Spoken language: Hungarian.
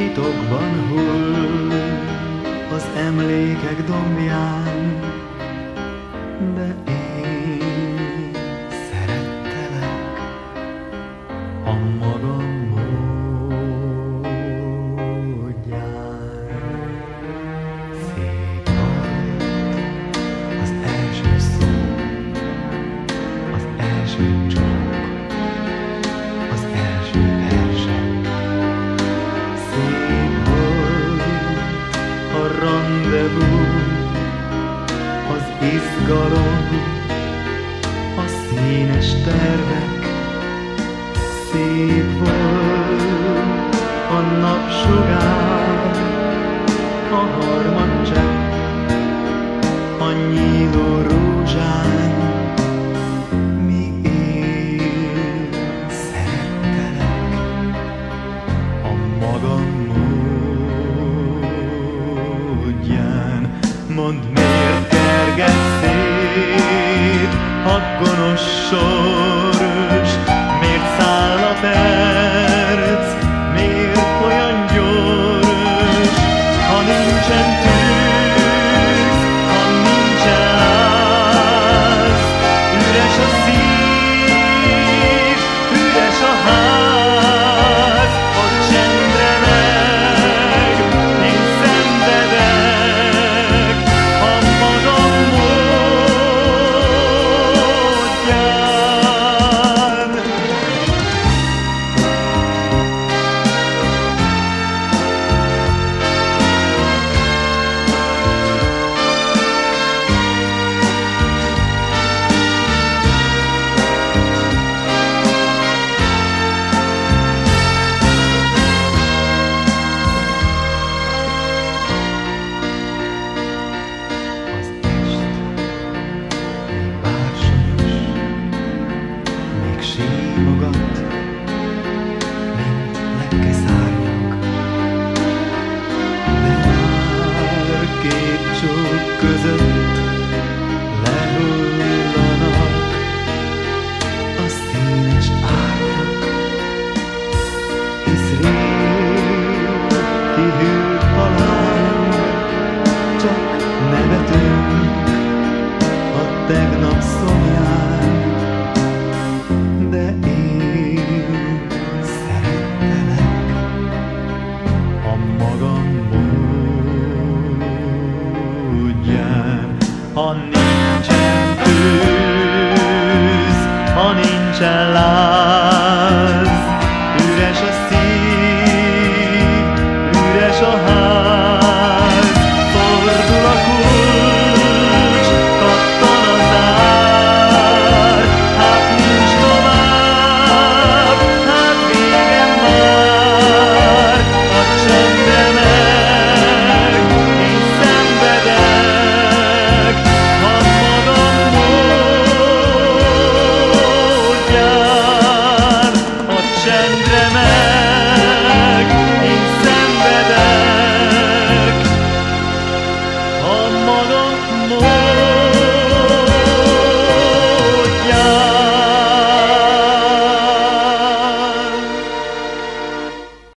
titokban hull az emlékek dombján, de én szerettelek a magam módján. Szép volt az első szó, az első csók, az első verseny. Szép volt a rendezvú, az izgalom, a színes tervek. Szép volt a napsugár, a harmadcsepp, a nyíló rózsán. Míg én szerettelek a magam módján. Mondd, miért kergetsz szét a gonosz sors? Miért száll a perc? Miért olyan gyors? Ha nincsen tűz, ha nincsen láz, üres a szív, üres a ház. A csendre meg én szenvedek a magam módján. Az est még bársonyos, még simogat, mint lepkeszárnyak. De már két csók között lehullanak a színes árnyak. Hisz rég kihűlt halál, csak nevetünk a tegnap szomján. De én szerettelek a magam módján. Ha nincsen tűz, ha nincsen